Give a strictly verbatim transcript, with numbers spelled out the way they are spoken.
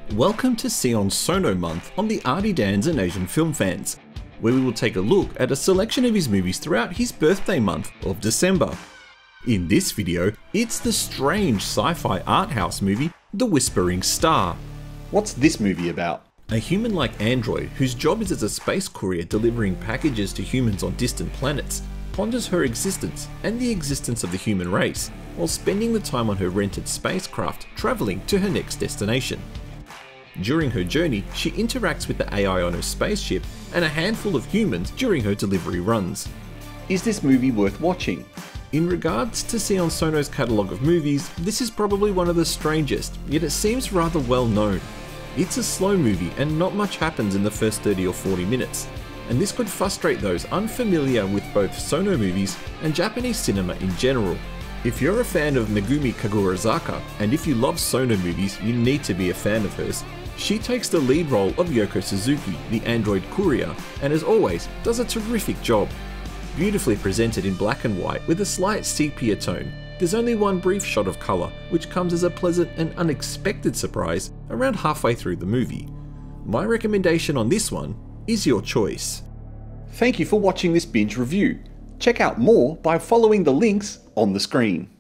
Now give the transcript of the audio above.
Welcome to Sion Sono Month on the Artie Dans and Asian Film Fans, where we will take a look at a selection of his movies throughout his birthday month of December. In this video, it's the strange sci-fi art house movie, The Whispering Star. What's this movie about? A human-like android whose job is as a space courier delivering packages to humans on distant planets ponders her existence and the existence of the human race, while spending the time on her rented spacecraft travelling to her next destination. During her journey, she interacts with the A I on her spaceship and a handful of humans during her delivery runs. Is this movie worth watching? In regards to Sion Sono's catalogue of movies, this is probably one of the strangest, yet it seems rather well known. It's a slow movie and not much happens in the first thirty or forty minutes, and this could frustrate those unfamiliar with both Sono movies and Japanese cinema in general. If you're a fan of Megumi Kagurazaka, and if you love Sono movies, you need to be a fan of hers. She takes the lead role of Yoko Suzuki, the android courier, and as always, does a terrific job. Beautifully presented in black and white with a slight sepia tone, there's only one brief shot of colour, which comes as a pleasant and unexpected surprise around halfway through the movie. My recommendation on this one is your choice. Thank you for watching this binge review. Check out more by following the links on the screen.